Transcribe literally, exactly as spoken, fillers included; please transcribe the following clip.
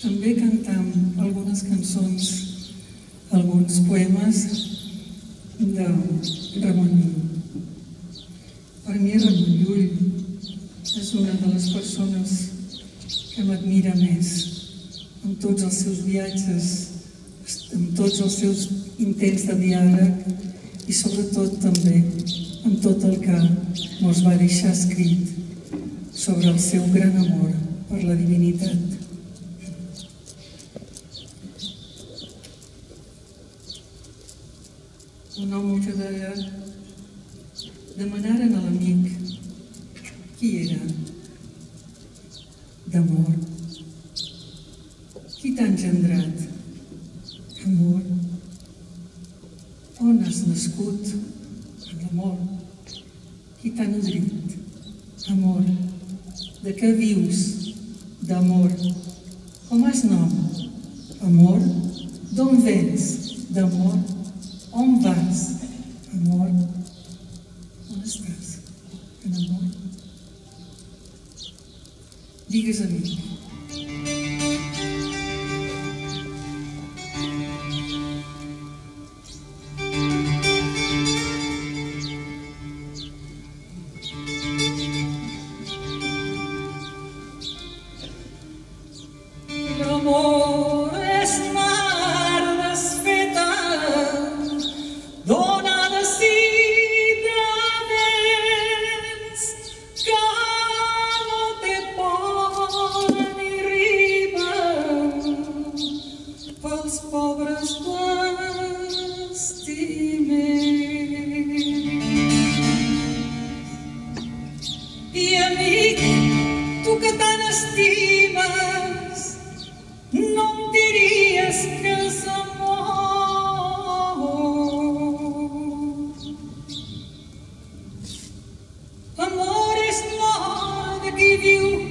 també cantam algunes cançons, alguns poemes de Ramon Llull. Per mi Ramon Llull és una de les persones que m'admira més en tots els seus viatges, en tots els seus intents de diàleg i sobretot també en tot el que mos va deixar escrit sobre el seu gran amor per la divinitat. Un home que deia: demanaren a l'amic qui era, d'amor. Qui t'ha engendrat? Amor. On has nascut? En l'amor. Qui t'ha nodrit? Amor. De què vius? D'amor. Com has nom? Amor. D'on vens? D'amor. On vas? Amor. On estàs? En amor. Digues a mi. L'amor és mar desfeta, dona de si de vents, que no té por ni riba pels pobres bastiments. I amic, tu que tant estimes, no em diries que és amor. Amor és l'or de qui viu